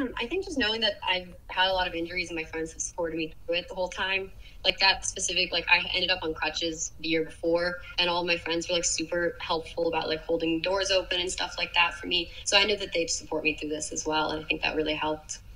I think just knowing that I've had a lot of injuries and my friends have supported me through it the whole time. Like that specific, like I ended up on crutches the year before, and all of my friends were like super helpful about like holding doors open and stuff like that for me. So I knew that they'd support me through this as well, and I think that really helped.